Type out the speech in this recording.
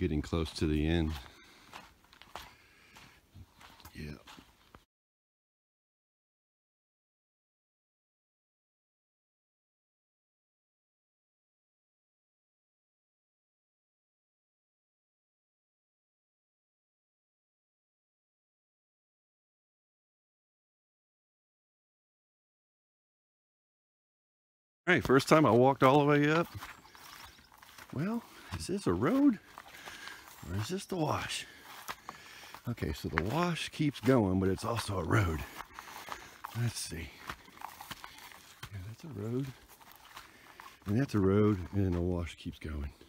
getting close to the end. Yeah. All right, first time I walked all the way up. Well, is this a road or is this the wash? Okay, so the wash keeps going, but it's also a road. Let's see. Yeah, that's a road. And that's a road, and the wash keeps going.